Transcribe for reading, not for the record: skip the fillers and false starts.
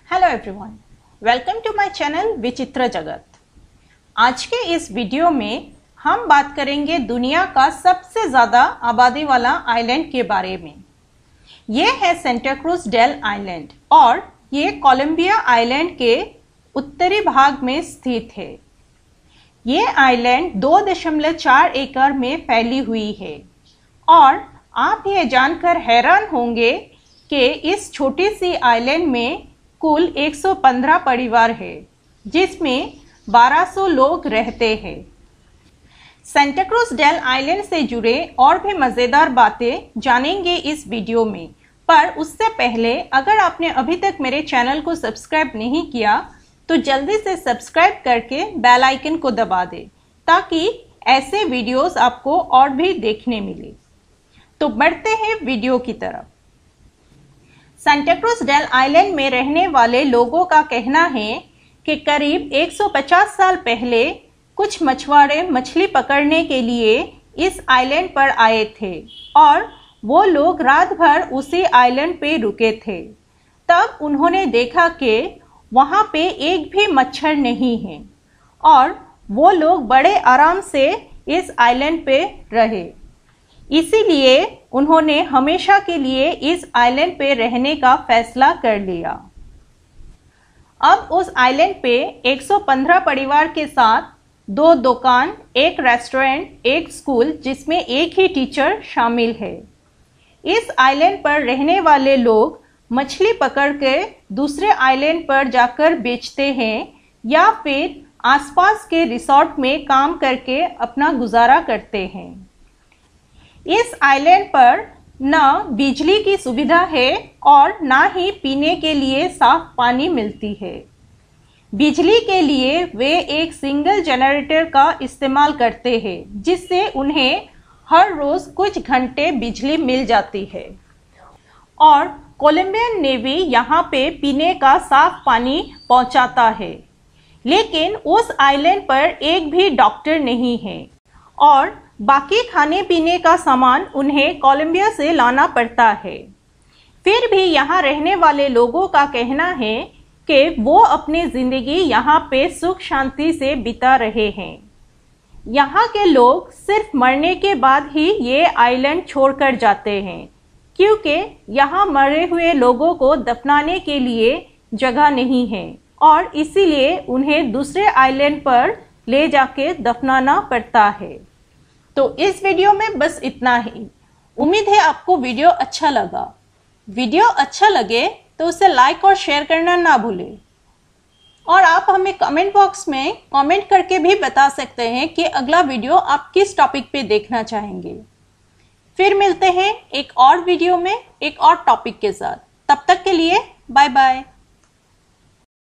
Hello everyone, welcome to my channel Vichitra Jagat. आज के इस वीडियो में हम बात करेंगे दुनिया का सबसे ज़्यादा आबादी वाला आइलैंड के बारे में। ये है सेंटा क्रूज डेल आइलैंड और ये कोलंबिया आइलैंड के उत्तरी भाग में स्थित है। ये आइलैंड 2.4 एकड़ में फैली हुई है और आप ये जानकर हैरान होंगे कि इस छोटी सी आइलैंड में कुल 115 परिवार है, जिसमें 1200 लोग रहते हैं। सेंटा क्रूज डेल आइलैंड से जुड़े और भी मज़ेदार बातें जानेंगे इस वीडियो में, पर उससे पहले अगर आपने अभी तक मेरे चैनल को सब्सक्राइब नहीं किया तो जल्दी से सब्सक्राइब करके बेल आइकन को दबा दें ताकि ऐसे वीडियोस आपको और भी देखने मिले। तो बढ़ते हैं वीडियो की तरफ। सेंटा क्रूज डेल आइलैंड में रहने वाले लोगों का कहना है कि करीब 150 साल पहले कुछ मछुआरे मछली पकड़ने के लिए इस आइलैंड पर आए थे और वो लोग रात भर उसी आइलैंड पे रुके थे। तब उन्होंने देखा कि वहाँ पे एक भी मच्छर नहीं है और वो लोग बड़े आराम से इस आइलैंड पे रहे। इसीलिए उन्होंने हमेशा के लिए इस आइलैंड पे रहने का फैसला कर लिया। अब उस आइलैंड पे 115 परिवार के साथ 2 दुकान, एक रेस्टोरेंट, एक स्कूल जिसमें एक ही टीचर शामिल है। इस आइलैंड पर रहने वाले लोग मछली पकड़ के दूसरे आइलैंड पर जाकर बेचते हैं या फिर आसपास के रिसोर्ट में काम करके अपना गुजारा करते हैं। इस आइलैंड पर न बिजली की सुविधा है और न ही पीने के लिए साफ पानी मिलती है। बिजली के लिए वे एक सिंगल जनरेटर का इस्तेमाल करते हैं, जिससे उन्हें हर रोज कुछ घंटे बिजली मिल जाती है। और कोलंबियन नेवी यहाँ पे पीने का साफ पानी पहुँचाता है, लेकिन उस आइलैंड पर एक भी डॉक्टर नहीं है और बाकी खाने पीने का सामान उन्हें कोलंबिया से लाना पड़ता है। फिर भी यहाँ रहने वाले लोगों का कहना है कि वो अपनी जिंदगी यहाँ पे सुख शांति से बिता रहे हैं। यहाँ के लोग सिर्फ मरने के बाद ही ये आइलैंड छोड़कर जाते हैं, क्योंकि यहाँ मरे हुए लोगों को दफनाने के लिए जगह नहीं है और इसीलिए उन्हें दूसरे आइलैंड पर ले जाके दफनाना पड़ता है। तो इस वीडियो में बस इतना ही। उम्मीद है आपको वीडियो अच्छा लगा। वीडियो अच्छा लगे तो उसे लाइक और शेयर करना ना भूलें और आप हमें कमेंट बॉक्स में कमेंट करके भी बता सकते हैं कि अगला वीडियो आप किस टॉपिक पे देखना चाहेंगे। फिर मिलते हैं एक और वीडियो में एक और टॉपिक के साथ। तब तक के लिए बाय बाय।